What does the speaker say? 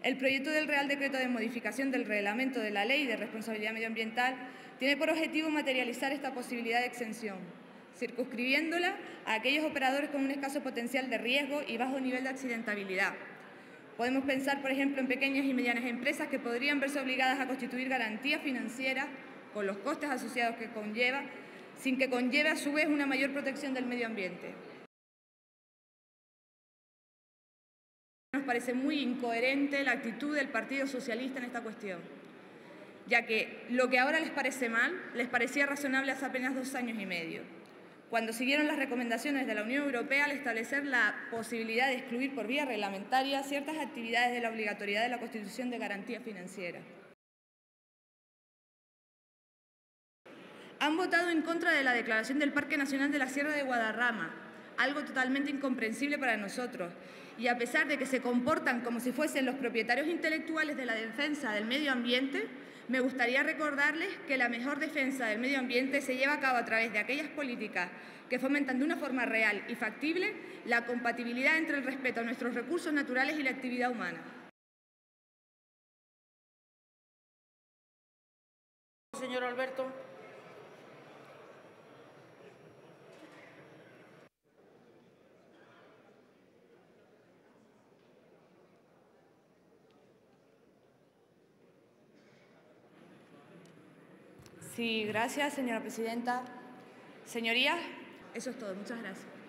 El proyecto del Real Decreto de modificación del Reglamento de la Ley de Responsabilidad Medioambiental tiene por objetivo materializar esta posibilidad de exención, circunscribiéndola a aquellos operadores con un escaso potencial de riesgo y bajo nivel de accidentabilidad. Podemos pensar, por ejemplo, en pequeñas y medianas empresas que podrían verse obligadas a constituir garantías financieras con los costes asociados que conlleva, sin que conlleve a su vez una mayor protección del medio ambiente. Nos parece muy incoherente la actitud del Partido Socialista en esta cuestión, ya que lo que ahora les parece mal, les parecía razonable hace apenas 2 años y medio, cuando siguieron las recomendaciones de la Unión Europea al establecer la posibilidad de excluir por vía reglamentaria ciertas actividades de la obligatoriedad de la constitución de garantías financieras. Han votado en contra de la declaración del Parque Nacional de la Sierra de Guadarrama, algo totalmente incomprensible para nosotros, y a pesar de que se comportan como si fuesen los propietarios intelectuales de la defensa del medio ambiente, me gustaría recordarles que la mejor defensa del medio ambiente se lleva a cabo a través de aquellas políticas que fomentan de una forma real y factible la compatibilidad entre el respeto a nuestros recursos naturales y la actividad humana. Señor Alberto. Sí, gracias, señora presidenta. Señorías, eso es todo. Muchas gracias.